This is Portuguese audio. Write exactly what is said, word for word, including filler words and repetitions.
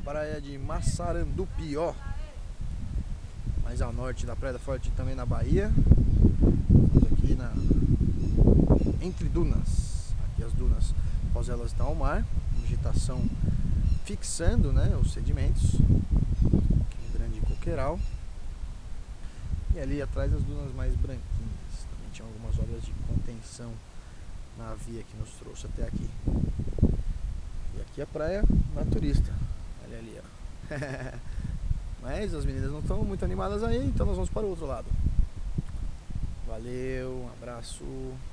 praia de Massarandupió, mais ao norte da Praia da Forte, também na Bahia. Estamos aqui na entre dunas. Aqui as dunas, após elas estão ao mar, vegetação fixando, né, os sedimentos. Aqui um grande coqueiral. E ali atrás as dunas mais branquinhas. Também tinha algumas obras de contenção na via que nos trouxe até aqui. E aqui a praia naturista. Olha ali, ó. Mas as meninas não estão muito animadas aí, então nós vamos para o outro lado. Valeu, um abraço.